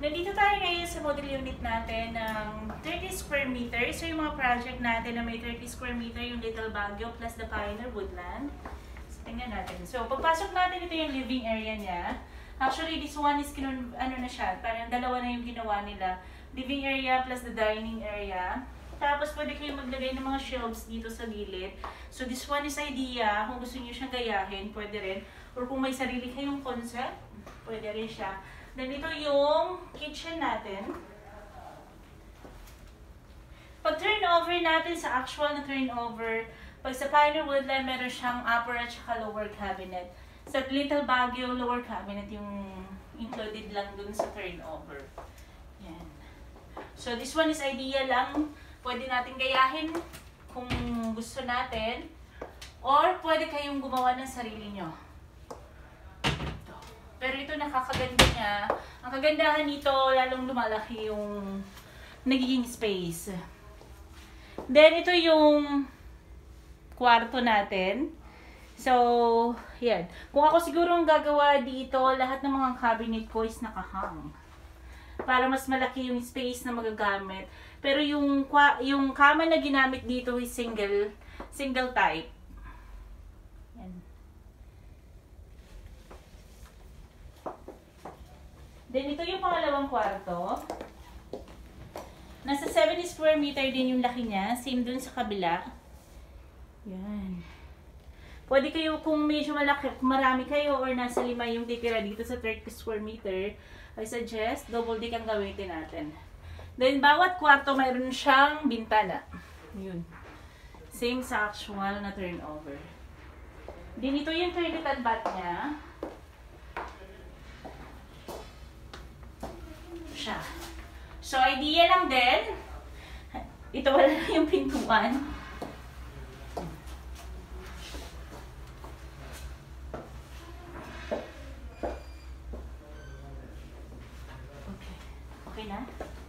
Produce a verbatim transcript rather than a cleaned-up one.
Nandito tayo ngayon sa model unit natin ng thirty square meters. So yung mga project natin na may thirty square meter, yung Little Baguio plus the Pioneer Woodland. So tingnan natin. So pagpasok natin, ito yung living area niya. Actually, this one is kinun, ano na siya, parang dalawa na yung ginawa nila. Living area plus the dining area. Tapos pwede kayong maglagay ng mga shelves dito sa gilid. So this one is idea. Kung gusto niyo siyang gayahin, pwede rin. Or kung may sarili kayong concept, pwede rin siya. Then ito yung kitchen natin. Pag turnover natin sa actual na turnover, pag sa Pioneer Woodland, meron siyang upper at saka lower cabinet. Sa Little Baguio, lower cabinet yung included lang dun sa turnover. Yan. So this one is idea lang. Pwede natin gayahin kung gusto natin. Or pwede kayong gumawa ng sarili nyo. Pero ito nakakaganda niya. Ang kagandahan nito, lalong lumalaki yung nagiging space. Then, ito yung kwarto natin. So, yan. Kung ako siguro ang gagawa dito, lahat ng mga cabinet ko is nakahang. Para mas malaki yung space na magagamit. Pero yung, yung kama na ginamit dito is single, single type. Yan. Then, ito yung pangalawang kwarto. Nasa seventy square meter din yung laki niya. Same dun sa kabila. Yan. Pwede kayo, kung medyo malaki, kung marami kayo or nasa lima yung titira dito sa thirty square meter, I suggest double deck ang gamitin natin. Then, bawat kwarto mayroon siyang bintana. Yun. Same sa actual na turnover. Then, ito yung toilet and bath niya. Siya. So, idea lang din. Ito wala na yung pintuan. Okay. Okay na?